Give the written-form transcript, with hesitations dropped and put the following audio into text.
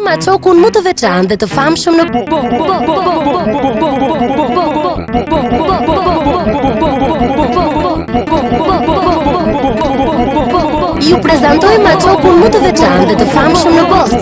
ma çokun më të veçantë dhe të famshëm në Ju prezantoj ma çokun më të veçantë dhe të famshëm në botë.